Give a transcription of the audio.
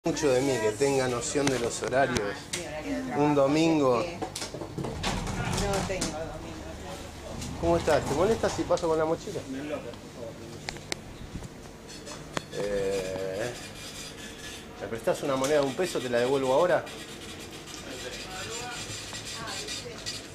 Mucho de mí que tenga noción de los horarios. Un domingo. No tengo domingo. ¿Cómo estás? ¿Te molesta si paso con la mochila? ¿Me prestás una moneda de $1? ¿Te la devuelvo ahora?